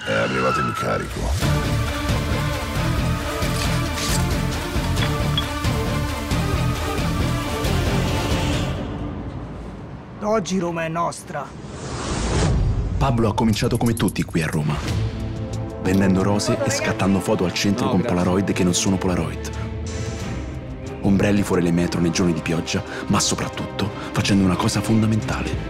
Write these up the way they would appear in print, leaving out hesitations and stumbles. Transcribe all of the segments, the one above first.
È arrivato l'incarico. Oggi Roma è nostra. Pablo ha cominciato come tutti qui a Roma, vendendo rose e scattando foto al centro con Polaroid che non sono Polaroid. Ombrelli fuori le metro nei giorni di pioggia, ma soprattutto facendo una cosa fondamentale: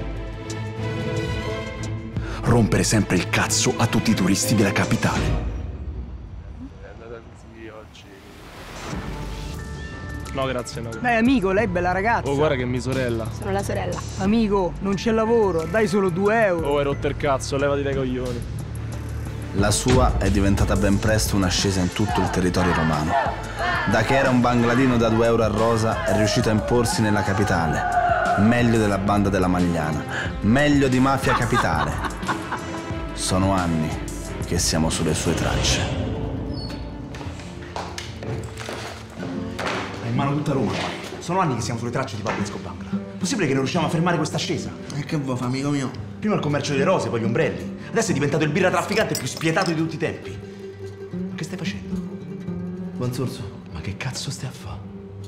rompere sempre il cazzo a tutti i turisti della capitale. È andata così oggi. No, grazie, no. Beh, amico, lei è bella ragazza. Oh, guarda che è mia sorella. Sono la sorella. Amico, non c'è lavoro, dai solo 2 euro. Oh, hai rotto il cazzo, levati dai coglioni. La sua è diventata ben presto un'ascesa in tutto il territorio romano. Da che era un bangladino da 2 euro a rosa, è riuscito a imporsi nella capitale. Meglio della banda della Magliana, meglio di Mafia Capitale. Sono anni che siamo sulle sue tracce. È in mano tutta Roma ormai. Sono anni che siamo sulle tracce di Pablo Escobar. Possibile che non riusciamo a fermare questa ascesa? E che vuoi, amico mio? Prima il commercio delle rose, poi gli ombrelli. Adesso è diventato il birra trafficante più spietato di tutti i tempi. Ma che stai facendo? Buon sorso. Ma che cazzo stai a fare?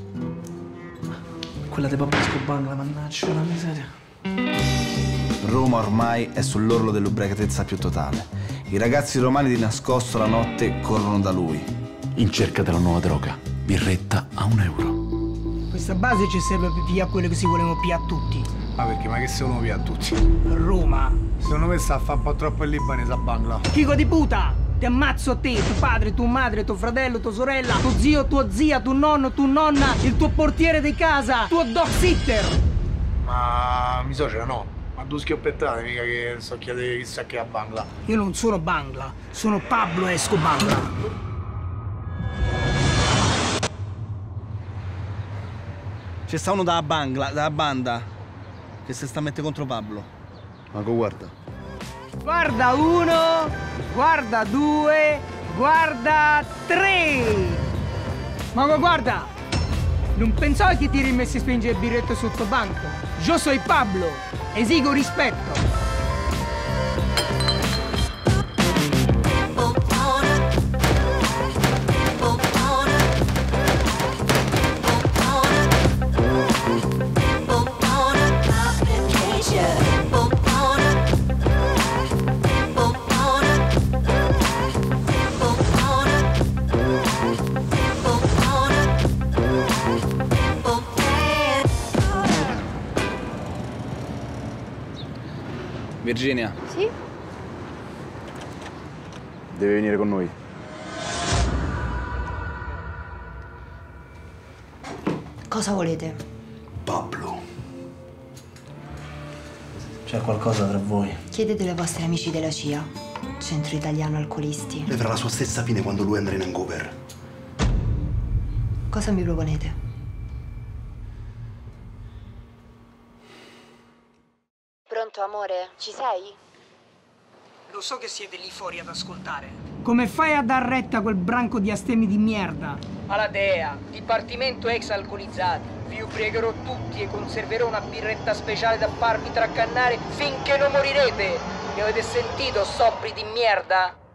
Quella di Pablo Escobar, la mannaggia, la miseria. Roma ormai è sull'orlo dell'ubriacatezza più totale. I ragazzi romani di nascosto la notte corrono da lui. In cerca della nuova droga, birretta a 1 euro. Questa base ci serve per pigliare quello che si volevano pigliare tutti. Ma perché? Ma che se uno via a tutti? Roma. Secondo me sta a fare un po' troppo il libanese a Bangla. Figo di puta! Ti ammazzo a te, tuo padre, tua madre, tuo fratello, tua sorella, tuo zio, tua zia, tuo nonno, tua nonna, il tuo portiere di casa, tuo dog sitter! Ma mi suocera no. Ma due schioppettate, mica che so chiedere chissà che a Bangla. Io non sono Bangla, sono Pablo Escobar. C'è sta uno da Bangla, da banda, che si sta a mettere contro Pablo. Ma guarda. Guarda 1, guarda 2, guarda 3! Ma guarda! Non pensavo che ti rimessi a spingere il birretto sotto banco. Io sono Pablo, esigo rispetto. Virginia. Sì? Deve venire con noi. Cosa volete? Pablo. C'è qualcosa tra voi. Chiedete ai vostri amici della CIA, Centro Italiano Alcolisti. Lei farà la sua stessa fine quando lui andrà in hangover. Cosa mi proponete? Pronto, amore? Ci sei? Lo so che siete lì fuori ad ascoltare. Come fai a dar retta a quel branco di astemi di merda? Alla DEA, Dipartimento Ex Alcolizzati. Vi ubriacherò tutti e conserverò una birretta speciale da farvi tracannare finché non morirete. Mi avete sentito, sobri di merda?